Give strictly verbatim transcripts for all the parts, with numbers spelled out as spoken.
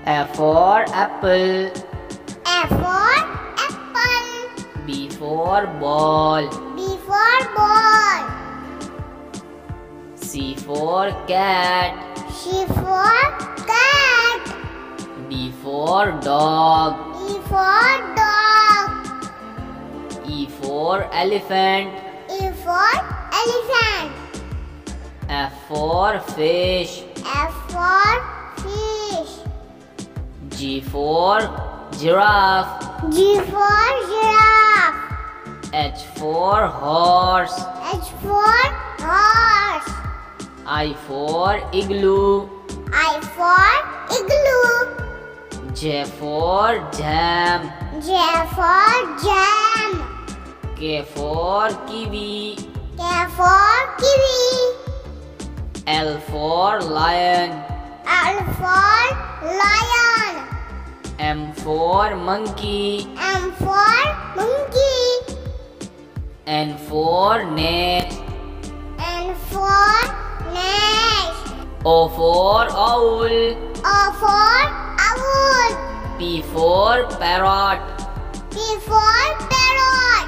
A for apple. A for apple. B for ball. B for ball. C for cat. C for cat. D for dog. E for dog. E for elephant. E for elephant. F for fish. F for fish. G for giraffe. G for giraffe. H for horse. H for horse. I for igloo. I for igloo. J for jam. J for jam. K for kiwi. K for kiwi. L for lion. L for lion. M for monkey. M for monkey. N for net. N for nest. O for owl. O for owl. P for parrot. P for parrot.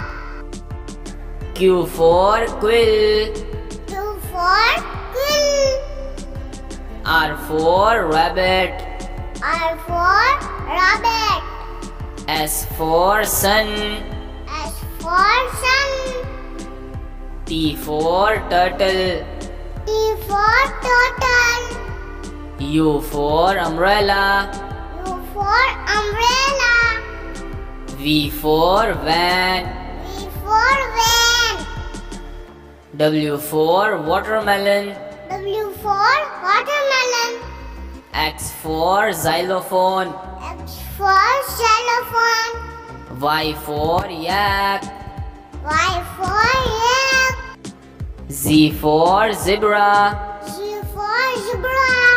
Q for quill. Q for quill. R for rabbit. R for rabbit. S for sun. S for sun. T for turtle. T for turtle. U for umbrella. U for umbrella. V for van. V for van. W for watermelon. W for watermelon. X for xylophone. X for xylophone. Y for yak. Y for yak. Z for zebra. Z for zebra.